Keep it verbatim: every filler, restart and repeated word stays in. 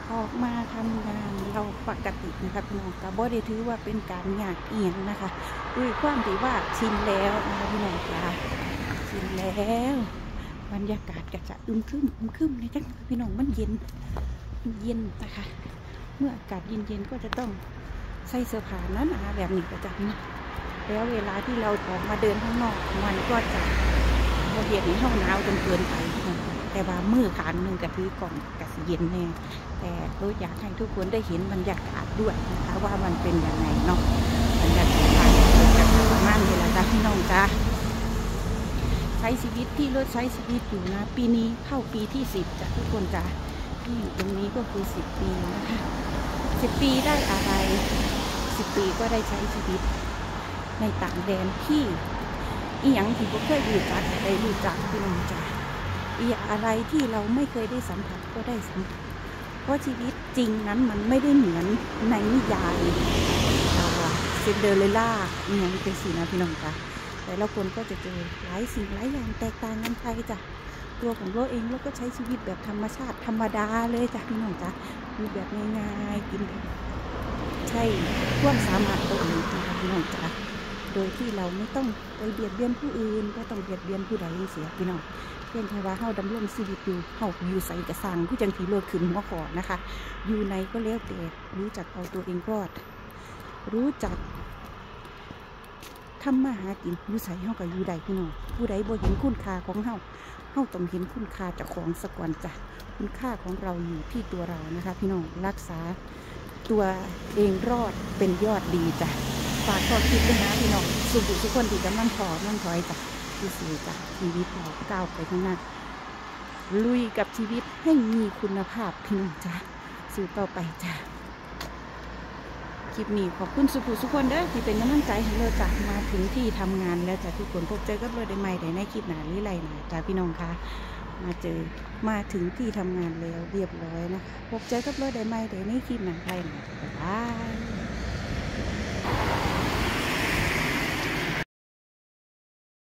ออกมาทำงานเราปกตินะคะพี่น้องก็บ่ได้ถือว่าเป็นการยากเอียงนะคะด้วยความที่ว่าชินแล้วนะคะพี่น้องค่ะชินแล้วบรรยากาศก็จะอึมครึมอึมครึมเลยจังพี่น้องมันเย็นเย็นนะคะเมื่ออากาศเย็นๆก็จะต้องใส่เสื้อผ้าหนาๆแบบนี้ก็จะพี่น้องแล้วเวลาที่เราออกมาเดินข้างนอกมันก็จะโมเห็นห้องหนาวจนเกินไปแต่ว่ามือขานหนึ่งกะถือกล่องกะสีเย็นแน่แต่เราอยากให้ทุกคนได้เห็นบรรยากาศด้วยนะคะว่ามันเป็นยังไงเนาะบรรยากาศทางจะประมาณนี้แหละจ้าพี่น้องจ้าใช้ชีวิตที่รถใช้ชีวิตอยู่นะปีนี้เข้าปีที่สิบจ้ะทุกคนจ้าที่อยู่ตรงนี้ก็คือสิบปีนะคะสิบปีได้อะไรสิบปีก็ได้ใช้ชีวิตในต่างแดนที่อีหยังที่พวกเคยรู้จักได้รู้จักพี่น้องจ้าอีอะไรที่เราไม่เคยได้สัมผัสก็ได้สัมผัสเพราะชีวิตจริงนั้นมันไม่ได้เหมือนในนิยายซินเดอเรลล่าอีหยังเป็นสีนะพี่น้องจ้าแต่ละคนก็จะเจอหลายสิ่งหลายอย่างแตกต่างกันไปจ้ะตัวของเราเองเราก็ใช้ชีวิตแบบธรรมชาติธรรมดาเลยจ้ะพี่น้องจ้าอยู่แบบง่ายๆกินใช่ความสามารถตัวเองนะคะพี่น้องจ้าโดยที่เราไม่ต้องไปเบียดเบียนผู้อื่นก็ต้องเบียดเบียนผู้ใดเสียพี่น้องเพียงแค่ว่าเฮาดำรงชีวิตอยู่เฮาอยู่ใส่กระสังผู้จังที่โลดขึ้นหัวขอนะคะอยู่ในก็แล้วแต่รู้จักเอาตัวเองรอดรู้จักทำมาหากินอยู่ใส่เฮากับอยู่ใดพี่น้องผู้ใดบ่เห็นคุณค่าของเฮาเฮาต้องเห็นคุณค่าจากของสักวันจ้ะคุณค่าของเราอยู่ที่ตัวเรานะคะพี่น้องรักษาตัวเองรอดเป็นยอดดีจ้ะฝากข้อคิดด้วยนะพี่น้องสุขทุกคนที่กำลังพอนั่งถอยจ้ะที่สื่อจ้ะชีวิตเราก้าวไปข้างหน้าลุยกับชีวิตให้มีคุณภาพพี่น้องจ้ะสู่ต่อไปจ้ะคลิปนี้ขอบคุณสุขทุกคนเด้อที่เป็นกำลังใจให้เราจ้ะมาถึงที่ทำงานแล้วจ้ะทุกคนพบเจอกับเราได้ใหม่ในคลิปหน้าหรือไรหนาจ้ะพี่น้องค่ะมาเจอมาถึงที่ทำงานแล้วเรียบร้อยนะคะพบเจอกับเราได้ใหม่ในคลิปหน้าไรหนาบ๊ายบาย